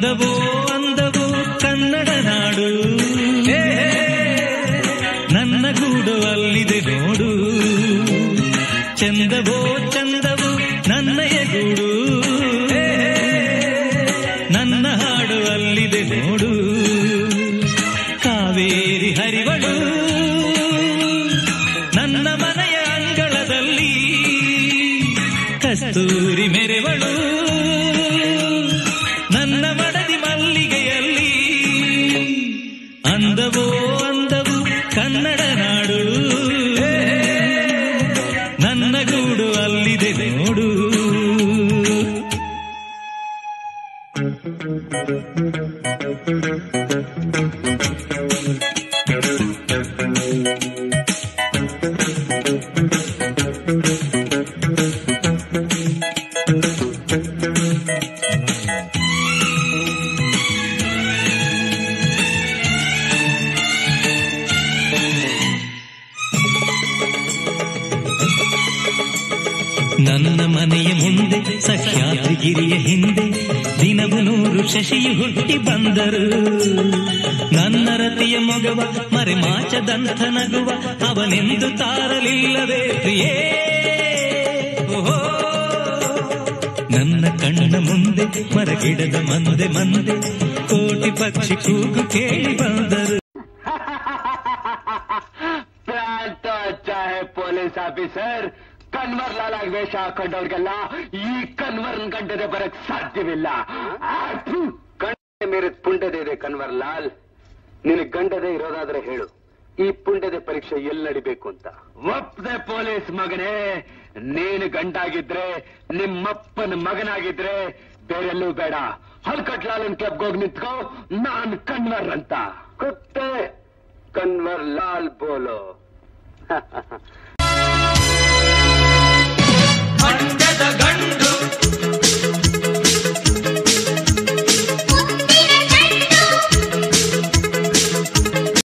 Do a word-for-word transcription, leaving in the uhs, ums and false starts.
ಅಂದವೋ ಅಂದವೋ ಕನ್ನಡ ನಾಡು, ನನ್ನ ಗೂಡು ಅಲ್ಲಿದೆ ನೋಡು. ಚಂದವೋ ಚಂದವೋ ನನ್ನಯ ಗೂಡು, ನನ್ನ ಹಾಡು ಅಲ್ಲಿದೆ ನೋಡು. ಕಾವೇರಿ ಹರಿವಳು ನನ್ನ ಮನೆಯ ಅಂಗಳದಲ್ಲಿ, ಕಸ್ತೂರಿ ಮೆರೆವಳು ನನ್ನ ಮಡದಿ ಮಲ್ಲಿಗೆಯಲ್ಲಿ. ಅಂದವೋ ಅಂದವು ಕನ್ನಡ ನಾಡು, ನನ್ನ ಗೂಡು ಅಲ್ಲಿದೆ ನೋಡು. ನನ್ನ ಮನೆಯ ಮುಂದೆ ಸಹ್ಯಾದ್ರಿಗಿರಿಯ ಹಿಂದೆ ದಿನವು ನೂರು ಶಶಿಯು ಹುಟ್ಟಿ ಬಂದರು. ನನ್ನ ರತಿಯ ಮೊಗವ ಮರೆಮಾಚದಂಥ ನಗುವ ಅವನೆಂದು ತಾರಲಿಲ್ಲವೇ ಪ್ರಿಯೇ. ಓಹೋ ನನ್ನ ಕಣ್ಣ ಮುಂದೆ ಮರಗಿಡದ ಮಂದೆ ಮಂದೆ ಕೋಟಿ ಪಕ್ಷಿ ಕೂಗು ಕೇಳಿ ಬಂದರು. ಪ್ರಾಂತ ಚಾಹೆ ಪೊಲೀಸ್ ಆಫೀಸರ್, ಕನ್ವರ್ ಲಾಲ್ ವೇಷ ಹಾಕೊಂಡವ್ರಿಗೆಲ್ಲ ಈ ಕನ್ವರ್ನ್ ಗಂಟದೆ ಬರಕ್ ಸಾಧ್ಯವಿಲ್ಲ. ಗಂಟೆ ಮೇರಿದ ಪುಂಡದೆ ಇದೆ ಕನ್ವರ್ ಲಾಲ್. ನಿನಗೆ ಗಂಡದೆ ಇರೋದಾದ್ರೆ ಹೇಳು, ಈ ಪುಂಡದೆ ಪರೀಕ್ಷೆ ಎಲ್ಲಿ ನಡಿಬೇಕು ಅಂತ. ಒಪ್ಪದೆ ಪೊಲೀಸ್ ಮಗನೇ, ನೀನು ಗಂಡಾಗಿದ್ರೆ ನಿಮ್ಮಪ್ಪನ ಮಗನಾಗಿದ್ರೆ ಬೇರೆಲ್ಲೂ ಬೇಡ, ಹಲ್ಕಟ್ ಲಾಲನ್ ಕ್ಲಬ್ಗೆ ಹೋಗಿ ನಿಂತ್ಕೋ, ನಾನ್ ಕನ್ವರ್ ಅಂತ. ಕುತ್ತೆ ಕನ್ವರ್ ಲಾಲ್ ಬೋಲೋ.